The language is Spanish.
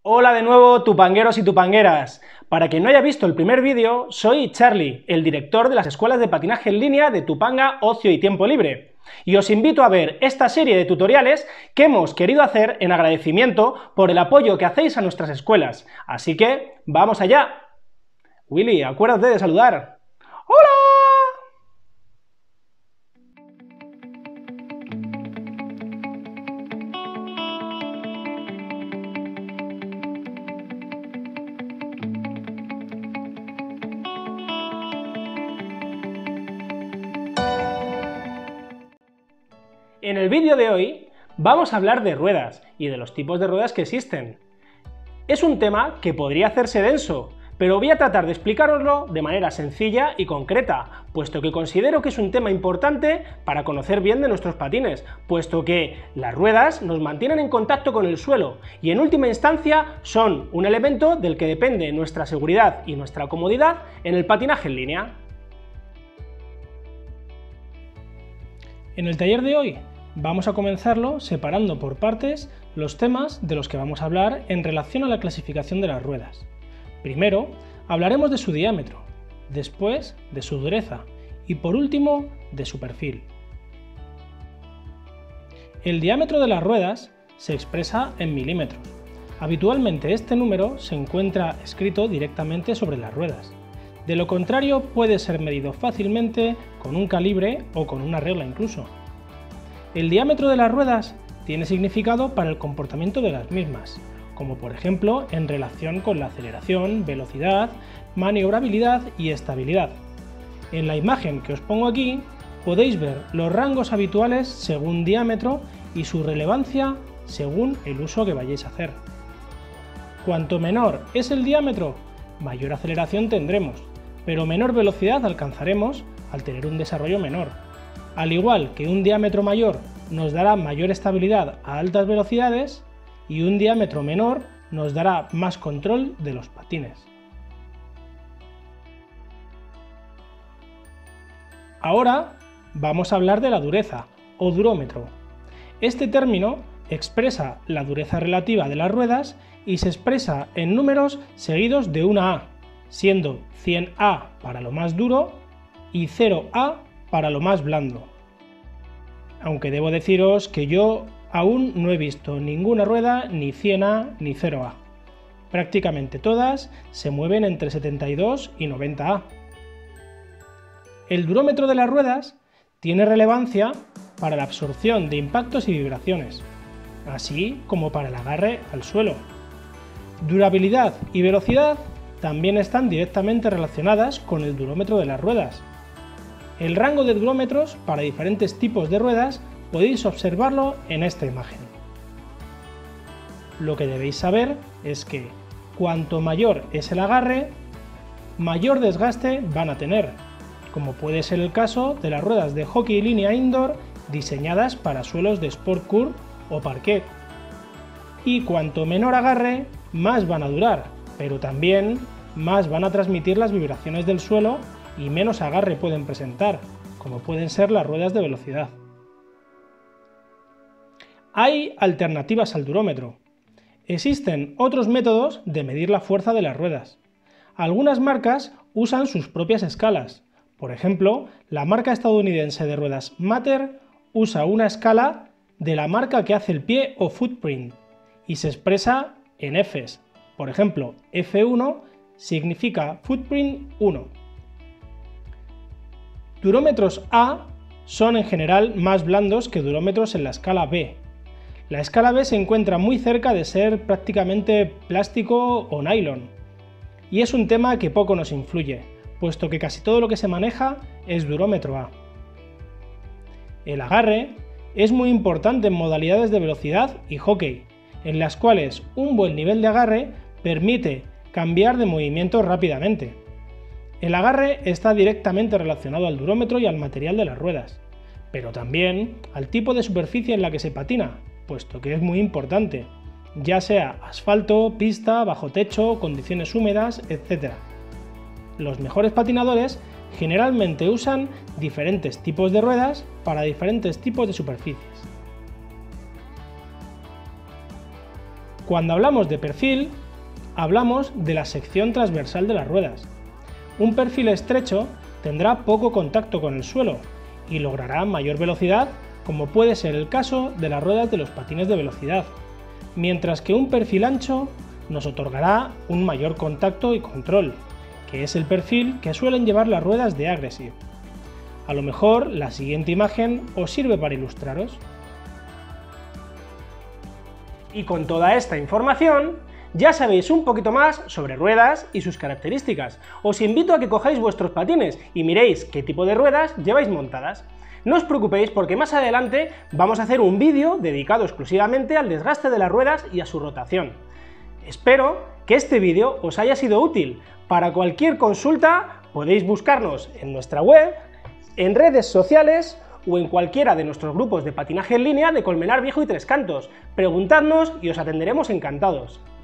Hola de nuevo, tupangueros y tupangueras. Para quien no haya visto el primer vídeo, soy Charlie, el director de las escuelas de patinaje en línea de Tupanga Ocio y Tiempo Libre, y os invito a ver esta serie de tutoriales que hemos querido hacer en agradecimiento por el apoyo que hacéis a nuestras escuelas. Así que, ¡vamos allá! Willy, acuérdate de saludar. ¡Hola! En el vídeo de hoy vamos a hablar de ruedas y de los tipos de ruedas que existen. Es un tema que podría hacerse denso, pero voy a tratar de explicároslo de manera sencilla y concreta, puesto que considero que es un tema importante para conocer bien de nuestros patines, puesto que las ruedas nos mantienen en contacto con el suelo y en última instancia son un elemento del que depende nuestra seguridad y nuestra comodidad en el patinaje en línea. En el taller de hoy vamos a comenzarlo separando por partes los temas de los que vamos a hablar en relación a la clasificación de las ruedas. Primero, hablaremos de su diámetro, después de su dureza y por último de su perfil. El diámetro de las ruedas se expresa en milímetros. Habitualmente este número se encuentra escrito directamente sobre las ruedas. De lo contrario, puede ser medido fácilmente con un calibre o con una regla incluso. El diámetro de las ruedas tiene significado para el comportamiento de las mismas, como por ejemplo en relación con la aceleración, velocidad, maniobrabilidad y estabilidad. En la imagen que os pongo aquí podéis ver los rangos habituales según diámetro y su relevancia según el uso que vayáis a hacer. Cuanto menor es el diámetro, mayor aceleración tendremos, pero menor velocidad alcanzaremos al tener un desarrollo menor. Al igual que un diámetro mayor nos dará mayor estabilidad a altas velocidades y un diámetro menor nos dará más control de los patines. Ahora vamos a hablar de la dureza o durómetro. Este término expresa la dureza relativa de las ruedas y se expresa en números seguidos de una A, siendo 100A para lo más duro y 0A para lo más blando. Aunque debo deciros que yo aún no he visto ninguna rueda ni 100A ni 0A. Prácticamente todas se mueven entre 72 y 90A. El durómetro de las ruedas tiene relevancia para la absorción de impactos y vibraciones, así como para el agarre al suelo. Durabilidad y velocidad también están directamente relacionadas con el durómetro de las ruedas. El rango de durómetros para diferentes tipos de ruedas podéis observarlo en esta imagen. Lo que debéis saber es que cuanto mayor es el agarre, mayor desgaste van a tener, como puede ser el caso de las ruedas de hockey línea indoor diseñadas para suelos de sport curve o parquet. Y cuanto menor agarre, más van a durar, pero también más van a transmitir las vibraciones del suelo y menos agarre pueden presentar, como pueden ser las ruedas de velocidad. Hay alternativas al durómetro. Existen otros métodos de medir la fuerza de las ruedas. Algunas marcas usan sus propias escalas. Por ejemplo, la marca estadounidense de ruedas Mater usa una escala de la marca que hace el pie o footprint y se expresa en Fs. Por ejemplo, F1 significa footprint 1. Durómetros A son en general más blandos que durómetros en la escala B. La escala B se encuentra muy cerca de ser prácticamente plástico o nylon, y es un tema que poco nos influye, puesto que casi todo lo que se maneja es durómetro A. El agarre es muy importante en modalidades de velocidad y hockey, en las cuales un buen nivel de agarre permite cambiar de movimiento rápidamente. El agarre está directamente relacionado al durómetro y al material de las ruedas, pero también al tipo de superficie en la que se patina, puesto que es muy importante, ya sea asfalto, pista, bajo techo, condiciones húmedas, etc. Los mejores patinadores generalmente usan diferentes tipos de ruedas para diferentes tipos de superficies. Cuando hablamos de perfil, hablamos de la sección transversal de las ruedas. Un perfil estrecho tendrá poco contacto con el suelo y logrará mayor velocidad, como puede ser el caso de las ruedas de los patines de velocidad, mientras que un perfil ancho nos otorgará un mayor contacto y control, que es el perfil que suelen llevar las ruedas de Agressive. A lo mejor la siguiente imagen os sirve para ilustraros. Y con toda esta información, ya sabéis un poquito más sobre ruedas y sus características. Os invito a que cojáis vuestros patines y miréis qué tipo de ruedas lleváis montadas. No os preocupéis porque más adelante vamos a hacer un vídeo dedicado exclusivamente al desgaste de las ruedas y a su rotación. Espero que este vídeo os haya sido útil. Para cualquier consulta podéis buscarnos en nuestra web, en redes sociales o en cualquiera de nuestros grupos de patinaje en línea de Colmenar Viejo y Tres Cantos. Preguntadnos y os atenderemos encantados.